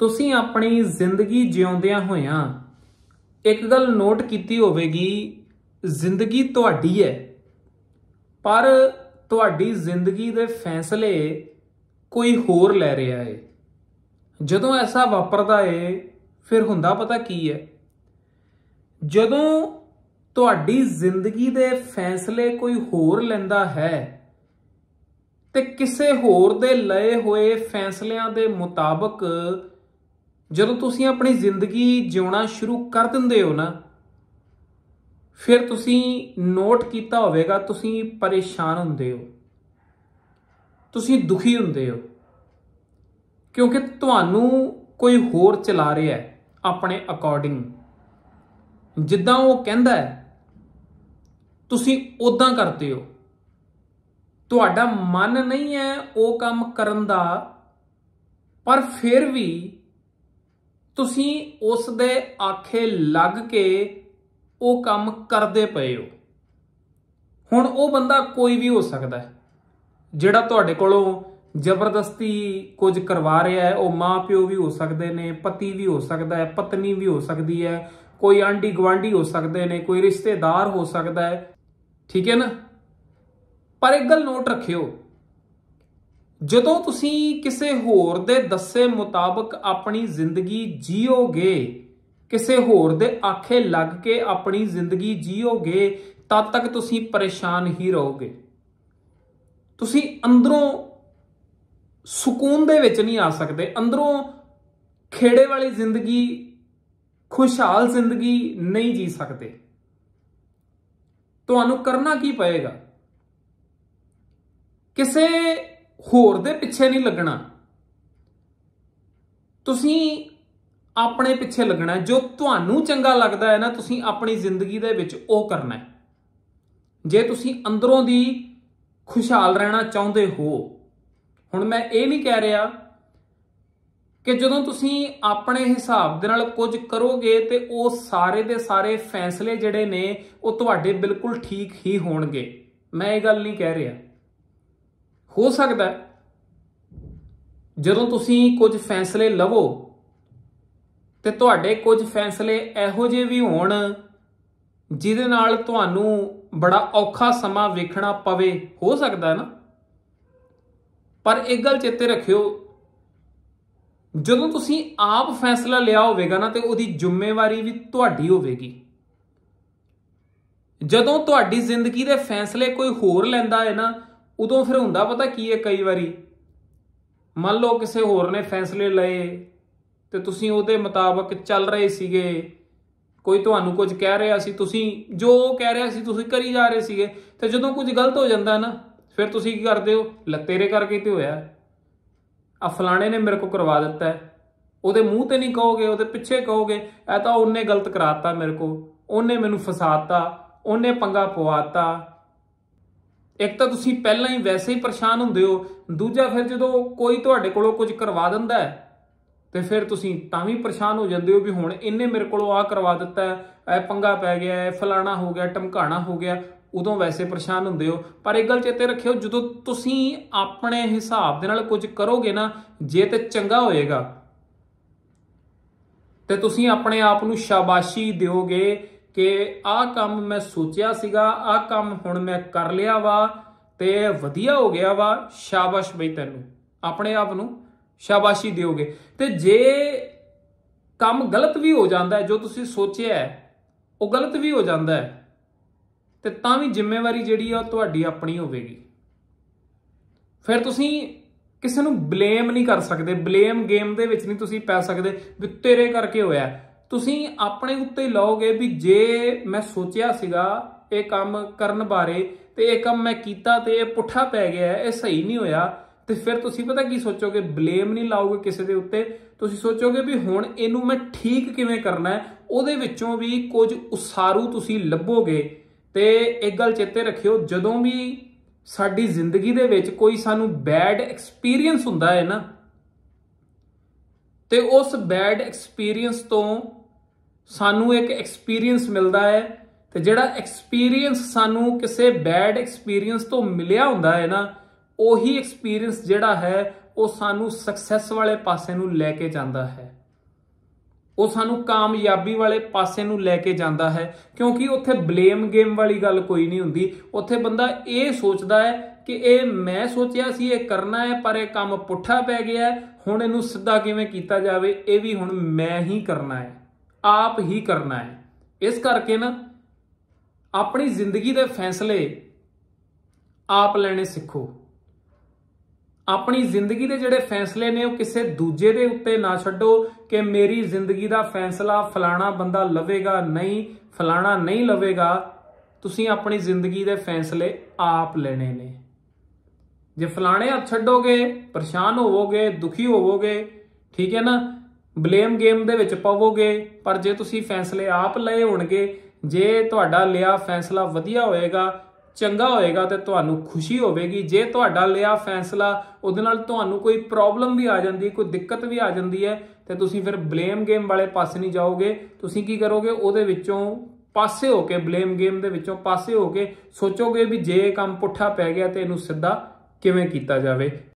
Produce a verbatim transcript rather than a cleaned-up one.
ਤੁਸੀਂ ਆਪਣੀ ਜ਼ਿੰਦਗੀ ਜਿਉਂਦਿਆਂ ਹੋਇਆਂ ਇੱਕ ਗੱਲ ਨੋਟ ਕੀਤੀ ਹੋਵੇਗੀ, ਜ਼ਿੰਦਗੀ ਤੁਹਾਡੀ ਹੈ ਪਰ ਤੁਹਾਡੀ ਜ਼ਿੰਦਗੀ ਦੇ ਫੈਸਲੇ ਕੋਈ ਹੋਰ ਲੈ ਰਿਹਾ ਹੈ। ਜਦੋਂ ਐਸਾ ਵਾਪਰਦਾ ਹੈ ਫਿਰ ਹੁੰਦਾ ਪਤਾ ਕੀ ਹੈ, ਜਦੋਂ ਤੁਹਾਡੀ ਜ਼ਿੰਦਗੀ ਦੇ ਫੈਸਲੇ ਕੋਈ ਹੋਰ ਲੈਂਦਾ ਹੈ ਤੇ ਕਿਸੇ ਹੋਰ ਦੇ ਲਏ ਹੋਏ ਫੈਸਲਿਆਂ ਦੇ ਮੁਤਾਬਕ ਜਦੋਂ ਤੁਸੀਂ ਆਪਣੀ ਜ਼ਿੰਦਗੀ ਜਿਉਣਾ ਸ਼ੁਰੂ ਕਰ ਦਿੰਦੇ ਹੋ ਨਾ, ਫਿਰ ਤੁਸੀਂ ਨੋਟ ਕੀਤਾ ਹੋਵੇਗਾ ਤੁਸੀਂ ਪਰੇਸ਼ਾਨ ਹੁੰਦੇ ਹੋ, ਤੁਸੀਂ ਦੁਖੀ ਹੁੰਦੇ ਹੋ, ਕਿਉਂਕਿ ਤੁਹਾਨੂੰ ਕੋਈ ਹੋਰ ਚਲਾ ਰਿਹਾ ਹੈ ਆਪਣੇ ਅਕੋਰਡਿੰਗ। ਜਿੱਦਾਂ ਉਹ ਕਹਿੰਦਾ ਹੈ ਤੁਸੀਂ ਉਦਾਂ ਕਰਦੇ ਹੋ। ਤੁਹਾਡਾ ਮਨ ਨਹੀਂ ਹੈ ਉਹ ਕੰਮ ਕਰਨ ਦਾ, ਪਰ ਫਿਰ ਵੀ ਤੁਸੀਂ ਉਸ ਦੇ ਆਖੇ ਲੱਗ ਕੇ ਉਹ ਕੰਮ ਕਰਦੇ ਪਏ ਹੋ। ਹੁਣ ਉਹ ਬੰਦਾ ਕੋਈ ਵੀ ਹੋ ਸਕਦਾ ਹੈ ਜਿਹੜਾ ਤੁਹਾਡੇ ਕੋਲੋਂ ਜ਼ਬਰਦਸਤੀ ਕੁਝ ਕਰਵਾ ਰਿਹਾ ਹੈ। ਉਹ ਮਾਂ ਪਿਓ ਵੀ ਹੋ ਸਕਦੇ ਨੇ, ਪਤੀ ਵੀ ਹੋ ਸਕਦਾ ਹੈ, ਪਤਨੀ ਵੀ ਹੋ ਸਕਦੀ ਹੈ, ਕੋਈ ਆਂਢੀ ਗੁਆਂਢੀ ਹੋ ਸਕਦੇ ਨੇ, ਕੋਈ ਰਿਸ਼ਤੇਦਾਰ ਹੋ ਸਕਦਾ ਹੈ, ਠੀਕ ਹੈ ਨਾ। ਪਰ ਇੱਕ ਗੱਲ ਨੋਟ ਰੱਖਿਓ, ਜਦੋਂ ਤੁਸੀਂ ਕਿਸੇ ਹੋਰ ਦੇ ਦੱਸੇ ਮੁਤਾਬਕ ਆਪਣੀ ਜ਼ਿੰਦਗੀ ਜੀਓਗੇ, ਕਿਸੇ ਹੋਰ ਦੇ ਆਖੇ ਲੱਗ ਕੇ ਆਪਣੀ ਜ਼ਿੰਦਗੀ ਜੀਓਗੇ, ਤਦ ਤੱਕ ਤੁਸੀਂ ਪਰੇਸ਼ਾਨ ਹੀ ਰਹੋਗੇ। ਤੁਸੀਂ ਅੰਦਰੋਂ ਸਕੂਨ ਦੇ ਵਿੱਚ ਨਹੀਂ ਆ ਸਕਦੇ, ਅੰਦਰੋਂ ਖੇੜੇ ਵਾਲੀ ਜ਼ਿੰਦਗੀ, ਖੁਸ਼ਹਾਲ ਜ਼ਿੰਦਗੀ ਨਹੀਂ ਜੀ ਸਕਦੇ। ਤੁਹਾਨੂੰ ਕਰਨਾ ਕੀ ਪਏਗਾ? ਕਿਸੇ ਹੋਰ ਦੇ ਪਿੱਛੇ ਨਹੀਂ ਲੱਗਣਾ, ਤੁਸੀਂ ਆਪਣੇ ਪਿੱਛੇ ਲੱਗਣਾ। ਜੋ ਤੁਹਾਨੂੰ ਚੰਗਾ ਲੱਗਦਾ ਹੈ ਨਾ, ਤੁਸੀਂ ਆਪਣੀ ਜ਼ਿੰਦਗੀ ਦੇ ਵਿੱਚ ਉਹ ਕਰਨਾ ਹੈ। ਜੇ ਤੁਸੀਂ ਅੰਦਰੋਂ ਦੀ ਖੁਸ਼ਹਾਲ ਰਹਿਣਾ ਚਾਹੁੰਦੇ ਹੋ। ਹੁਣ ਮੈਂ ਇਹ ਨਹੀਂ ਕਹਿ ਰਿਹਾ ਕਿ ਜਦੋਂ ਤੁਸੀਂ ਆਪਣੇ ਹਿਸਾਬ ਦੇ ਨਾਲ ਕੁਝ ਕਰੋਗੇ ਤੇ ਉਹ ਸਾਰੇ ਦੇ ਸਾਰੇ ਫੈਸਲੇ ਜਿਹੜੇ ਨੇ ਉਹ ਤੁਹਾਡੇ ਬਿਲਕੁਲ ਠੀਕ ਹੀ ਹੋਣਗੇ। ਮੈਂ ਇਹ ਗੱਲ ਨਹੀਂ ਕਹਿ ਰਿਹਾ। ਹੋ ਸਕਦਾ ਹੈ ਜਦੋਂ ਤੁਸੀਂ ਕੁਝ ਫੈਸਲੇ ਲਵੋ ਤੇ ਤੁਹਾਡੇ ਕੁਝ ਫੈਸਲੇ ਇਹੋ ਜਿਹੇ ਵੀ ਹੋਣ ਜਿਹਦੇ ਨਾਲ ਤੁਹਾਨੂੰ ਬੜਾ ਔਖਾ ਸਮਾਂ ਵੇਖਣਾ ਪਵੇ। ਹੋ ਸਕਦਾ ਹੈ ਨਾ। ਪਰ ਇੱਕ ਗੱਲ ਚੇਤੇ ਰੱਖਿਓ, ਜਦੋਂ ਤੁਸੀਂ ਆਪ ਫੈਸਲਾ ਲਿਆ ਹੋਵੇਗਾ ਨਾ ਤੇ ਉਹਦੀ ਜ਼ਿੰਮੇਵਾਰੀ ਵੀ ਤੁਹਾਡੀ ਹੋਵੇਗੀ। ਜਦੋਂ ਤੁਹਾਡੀ ਜ਼ਿੰਦਗੀ ਦੇ ਫੈਸਲੇ ਕੋਈ ਹੋਰ ਲੈਂਦਾ ਹੈ ਨਾ, ਉਦੋਂ ਫਿਰ ਹੁੰਦਾ ਪਤਾ ਕੀ ਹੈ, ਕਈ ਵਾਰੀ ਮੰਨ ਲਓ ਕਿਸੇ ਹੋਰ ਨੇ ਫੈਸਲੇ ਲਏ ਤੇ ਤੁਸੀਂ ਉਹਦੇ ਮੁਤਾਬਕ ਚੱਲ ਰਹੇ ਸੀਗੇ, ਕੋਈ ਤੁਹਾਨੂੰ ਕੁਝ ਕਹਿ ਰਿਹਾ ਸੀ, ਤੁਸੀਂ ਜੋ ਉਹ ਕਹਿ ਰਿਹਾ ਸੀ ਤੁਸੀਂ ਕਰੀ ਜਾ ਰਹੇ ਸੀਗੇ, ਤੇ ਜਦੋਂ ਕੁਝ ਗਲਤ ਹੋ ਜਾਂਦਾ ਨਾ, ਫਿਰ ਤੁਸੀਂ ਕੀ ਕਰਦੇ ਹੋ? ਲੈ ਤੇਰੇ ਕਰਕੇ ਤੇ ਹੋਇਆ, ਆ ਫਲਾਣੇ ਨੇ ਮੇਰੇ ਕੋਲ ਕਰਵਾ ਦਿੱਤਾ ਹੈ। ਉਹਦੇ ਮੂੰਹ ਤੇ ਨਹੀਂ ਕਹੋਗੇ, ਉਹਦੇ ਪਿੱਛੇ ਕਹੋਗੇ ਇਹ ਤਾਂ ਉਹਨੇ ਗਲਤ ਕਰਾਤਾ ਮੇਰੇ ਕੋਲ, ਉਹਨੇ ਮੈਨੂੰ ਫਸਾਤਾ, ਉਹਨੇ ਪੰਗਾ ਪਵਾਤਾ। ਇੱਕ ਤਾਂ ਤੁਸੀਂ ਪਹਿਲਾਂ ਹੀ ਵੈਸੇ ਹੀ ਪਰੇਸ਼ਾਨ ਹੁੰਦੇ ਹੋ, ਦੂਜਾ ਫਿਰ ਜਦੋਂ ਕੋਈ ਤੁਹਾਡੇ ਕੋਲੋਂ ਕੁਝ ਕਰਵਾ ਦਿੰਦਾ ਹੈ ਤੇ ਫਿਰ ਤੁਸੀਂ ਤਾਂ ਵੀ ਪਰੇਸ਼ਾਨ ਹੋ ਜਾਂਦੇ ਹੋ ਵੀ ਹੁਣ ਇਹਨੇ ਮੇਰੇ ਕੋਲੋਂ ਆਹ ਕਰਵਾ ਦਿੱਤਾ ਹੈ, ਇਹ ਪੰਗਾ ਪੈ ਗਿਆ ਹੈ, ਫਲਾਣਾ ਹੋ ਗਿਆ, ਟਮਕਾਣਾ ਹੋ ਗਿਆ। ਉਦੋਂ ਵੈਸੇ ਪਰੇਸ਼ਾਨ ਹੁੰਦੇ ਹੋ। ਪਰ ਇੱਕ ਗੱਲ ਚੇਤੇ ਰੱਖਿਓ, ਜਦੋਂ ਤੁਸੀਂ ਆਪਣੇ ਹਿਸਾਬ ਦੇ ਨਾਲ ਕੁਝ ਕਰੋਗੇ ਨਾ, ਜੇ ਤੇ ਚੰਗਾ ਹੋਏਗਾ ਤੇ ਤੁਸੀਂ ਆਪਣੇ ਆਪ ਨੂੰ ਸ਼ਾਬਾਸ਼ੀ ਦਿਓਗੇ ਕਿ ਆਹ ਕੰਮ ਮੈਂ ਸੋਚਿਆ ਸੀਗਾ, ਆਹ ਕੰਮ ਹੁਣ ਮੈਂ ਕਰ ਲਿਆ ਵਾ ਤੇ ਵਧੀਆ ਹੋ ਗਿਆ ਵਾ, ਸ਼ਾਬਾਸ਼ ਬਈ ਤੈਨੂੰ। ਆਪਣੇ ਆਪ ਨੂੰ ਸ਼ਾਬਾਸ਼ੀ ਦਿਓਗੇ। ਤੇ ਜੇ ਕੰਮ ਗਲਤ ਵੀ ਹੋ ਜਾਂਦਾ ਹੈ, ਜੋ ਤੁਸੀਂ ਸੋਚਿਆ ਉਹ ਗਲਤ ਵੀ ਹੋ ਜਾਂਦਾ ਹੈ, ਤੇ ਤਾਂ ਵੀ ਜ਼ਿੰਮੇਵਾਰੀ ਜਿਹੜੀ ਆ ਉਹ ਤੁਹਾਡੀ ਆਪਣੀ ਹੋਵੇਗੀ। ਫਿਰ ਤੁਸੀਂ ਕਿਸੇ ਨੂੰ ਬਲੇਮ ਨਹੀਂ ਕਰ ਸਕਦੇ। ਬਲੇਮ ਗੇਮ ਦੇ ਵਿੱਚ ਨਹੀਂ ਤੁਸੀਂ ਪੈ ਸਕਦੇ ਵੀ ਤੇਰੇ ਕਰਕੇ ਹੋਇਆ। ਤੁਸੀਂ ਆਪਣੇ ਉੱਤੇ ਲਓਗੇ ਵੀ ਜੇ ਮੈਂ ਸੋਚਿਆ ਸੀਗਾ ਇਹ ਕੰਮ ਕਰਨ ਬਾਰੇ ਤੇ ਇਹ ਕੰਮ ਮੈਂ ਕੀਤਾ ਤੇ ਇਹ ਪੁੱਠਾ ਪੈ ਗਿਆ, ਇਹ ਸਹੀ ਨਹੀਂ ਹੋਇਆ, ਤੇ ਫਿਰ ਤੁਸੀਂ ਪਤਾ ਕੀ ਸੋਚੋਗੇ? ਬਲੇਮ ਨਹੀਂ ਲਾਓਗੇ ਕਿਸੇ ਦੇ ਉੱਤੇ, ਤੁਸੀਂ ਸੋਚੋਗੇ ਵੀ ਹੁਣ ਇਹਨੂੰ ਮੈਂ ਠੀਕ ਕਿਵੇਂ ਕਰਨਾ ਹੈ। ਉਹਦੇ ਵਿੱਚੋਂ ਵੀ ਕੁਝ ਉਸਾਰੂ ਤੁਸੀਂ ਲੱਭੋਗੇ। ਤੇ ਇੱਕ ਗੱਲ ਚੇਤੇ ਰੱਖਿਓ, ਜਦੋਂ ਵੀ ਸਾਡੀ ਜ਼ਿੰਦਗੀ ਦੇ ਵਿੱਚ ਕੋਈ ਸਾਨੂੰ ਬੈਡ ਐਕਸਪੀਰੀਅੰਸ ਹੁੰਦਾ ਹੈ ਨਾ, ਤੇ ਉਸ ਬੈਡ ਐਕਸਪੀਰੀਅੰਸ ਤੋਂ ਸਾਨੂੰ ਇੱਕ ਐਕਸਪੀਰੀਅੰਸ ਮਿਲਦਾ ਹੈ। ਤੇ ਜਿਹੜਾ ਐਕਸਪੀਰੀਅੰਸ ਸਾਨੂੰ ਕਿਸੇ ਬੈਡ ਐਕਸਪੀਰੀਅੰਸ ਤੋਂ ਮਿਲਿਆ ਹੁੰਦਾ ਹੈ ਨਾ, ਉਹੀ ਐਕਸਪੀਰੀਅੰਸ ਜਿਹੜਾ ਹੈ ਉਹ ਸਾਨੂੰ ਸਕਸੈਸ ਵਾਲੇ ਪਾਸੇ ਨੂੰ ਲੈ ਕੇ ਜਾਂਦਾ ਹੈ, ਉਹ ਸਾਨੂੰ ਕਾਮਯਾਬੀ ਵਾਲੇ ਪਾਸੇ ਨੂੰ ਲੈ ਕੇ ਜਾਂਦਾ ਹੈ। ਕਿਉਂਕਿ ਉੱਥੇ ਬਲੇਮ ਗੇਮ ਵਾਲੀ ਗੱਲ ਕੋਈ ਨਹੀਂ ਹੁੰਦੀ। ਉੱਥੇ ਬੰਦਾ ਇਹ ਸੋਚਦਾ ਹੈ ਕਿ ਇਹ ਮੈਂ ਸੋਚਿਆ ਸੀ ਇਹ ਕਰਨਾ ਹੈ, ਪਰ ਇਹ ਕੰਮ ਪੁੱਠਾ ਪੈ ਗਿਆ, ਹੁਣ ਇਹਨੂੰ ਸਿੱਧਾ ਕਿਵੇਂ ਕੀਤਾ ਜਾਵੇ, ਇਹ ਵੀ ਹੁਣ ਮੈਂ ਹੀ ਕਰਨਾ ਹੈ, ਆਪ ਹੀ ਕਰਨਾ ਹੈ। ਇਸ ਕਰਕੇ ਨਾ ਆਪਣੀ ਜ਼ਿੰਦਗੀ ਦੇ ਫੈਸਲੇ ਆਪ ਲੈਣੇ ਸਿੱਖੋ। ਆਪਣੀ ਜ਼ਿੰਦਗੀ ਦੇ ਜਿਹੜੇ ਫੈਸਲੇ ਨੇ ਉਹ ਕਿਸੇ ਦੂਜੇ ਦੇ ਉੱਤੇ ਨਾ ਛੱਡੋ ਕਿ ਮੇਰੀ ਜ਼ਿੰਦਗੀ ਦਾ ਫੈਸਲਾ ਫਲਾਣਾ ਬੰਦਾ ਲਵੇਗਾ, ਨਹੀਂ ਫਲਾਣਾ ਨਹੀਂ ਲਵੇਗਾ। ਤੁਸੀਂ ਆਪਣੀ ਜ਼ਿੰਦਗੀ ਦੇ ਫੈਸਲੇ ਆਪ ਲੈਣੇ ਨੇ। ਜੇ ਫਲਾਣੇ ਹੱਥ ਛੱਡੋਗੇ ਪਰੇਸ਼ਾਨ ਹੋਵੋਗੇ, ਦੁਖੀ ਹੋਵੋਗੇ, ਠੀਕ ਹੈ ਨਾ, ਬਲੇਮ ਗੇਮ ਦੇ ਵਿੱਚ ਪਵੋਗੇ। ਪਰ ਜੇ ਤੁਸੀਂ ਫੈਸਲੇ ਆਪ ਲਏ ਹੋਣਗੇ, ਜੇ ਤੁਹਾਡਾ ਲਿਆ ਫੈਸਲਾ ਵਧੀਆ ਹੋਏਗਾ, ਚੰਗਾ ਹੋਏਗਾ, ਤੇ ਤੁਹਾਨੂੰ ਖੁਸ਼ੀ ਹੋਵੇਗੀ। ਜੇ ਤੁਹਾਡਾ ਲਿਆ ਫੈਸਲਾ ਉਹਦੇ ਨਾਲ ਤੁਹਾਨੂੰ ਕੋਈ ਪ੍ਰੋਬਲਮ ਵੀ ਆ ਜਾਂਦੀ, ਕੋਈ ਦਿੱਕਤ ਵੀ ਆ ਜਾਂਦੀ ਹੈ, ਤੇ ਤੁਸੀਂ ਫਿਰ ਬਲੇਮ ਗੇਮ ਵਾਲੇ ਪਾਸੇ ਨਹੀਂ ਜਾਓਗੇ। ਤੁਸੀਂ ਕੀ ਕਰੋਗੇ, ਉਹਦੇ ਵਿੱਚੋਂ ਪਾਸੇ ਹੋ ਕੇ, ਬਲੇਮ ਗੇਮ ਦੇ ਵਿੱਚੋਂ ਪਾਸੇ ਹੋ ਕੇ ਸੋਚੋਗੇ ਵੀ ਜੇ ਇਹ ਕੰਮ ਪੁੱਠਾ ਪੈ ਗਿਆ ਤੇ ਇਹਨੂੰ ਸਿੱਧਾ ਕਿਵੇਂ ਕੀਤਾ ਜਾਵੇ।